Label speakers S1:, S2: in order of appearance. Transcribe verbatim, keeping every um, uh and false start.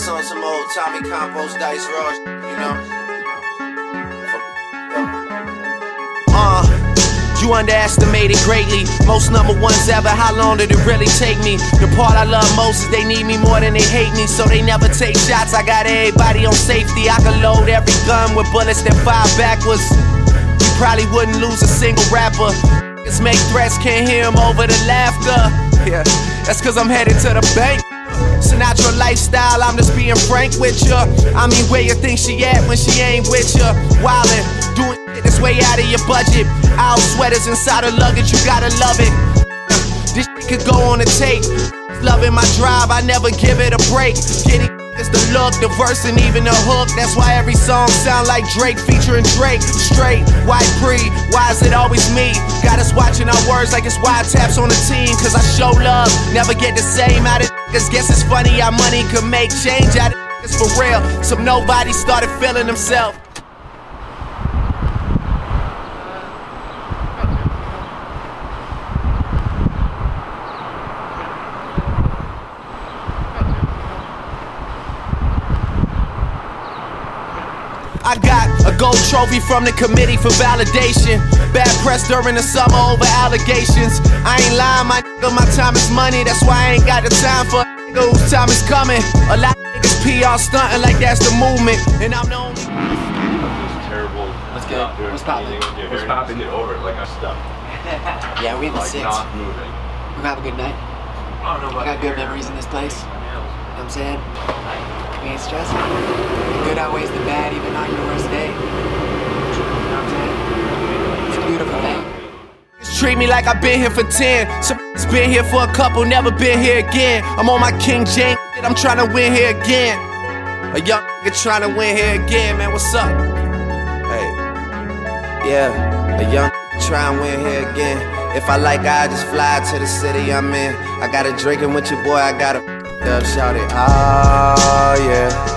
S1: this on some old Tommy Compost Dice Raw, you know? Uh, you underestimated greatly. Most number ones ever, how long did it really take me? The part I love most is they need me more than they hate me, so they never take shots. I got everybody on safety. I can load every gun with bullets that fire backwards. You probably wouldn't lose a single rapper. Niggas make threats, can't hear them over the laughter. Yeah, that's cause I'm headed to the bank. Sinatra lifestyle, I'm just being frank with ya. I mean, where you think she at when she ain't with ya? Wildin', doing shit that's way out of your budget. Owl sweaters inside her luggage, you gotta love it. This shit could go on a tape. Loving my drive, I never give it a break. Getting it's the look, the verse, and even the hook. That's why every song sound like Drake featuring Drake. Straight, white pre, why is it always me? Got us watching our words like it's wiretaps on the team. Cause I show love, never get the same out of niggas. Guess it's funny how money could make change out of niggas for real. So nobody started feeling themselves. I got a gold trophy from the committee for validation. Bad press during the summer over allegations. I ain't lying, my nigga, my time is money. That's why I ain't got the time for a nigga whose time is coming. A lot of niggas P R stunting like that's the movement, and I'm the only.
S2: Terrible.
S3: What's good? What's poppin'?
S2: What's poppin'? Get over it, like I'm stuck.
S3: Yeah, we in the
S2: like
S3: six.
S2: Not moving.
S3: We have a good night.
S2: I don't know about
S3: I got good memories in this place. You know what I'm saying? We ain't stressing. The good outweighs the bad, even on your worst day. You know what I'm saying? It's a beautiful thing.
S1: Treat me like I've been here for ten. Somebody's been here for a couple, never been here again. I'm on my King James shit, I'm trying to win here again. A young nigga trying to win here again, man, what's up? Hey, yeah, a young nigga trying to win here again. If I like I just fly to the city I'm in. I got a drinking with your boy, I got a up, shout it, oh yeah.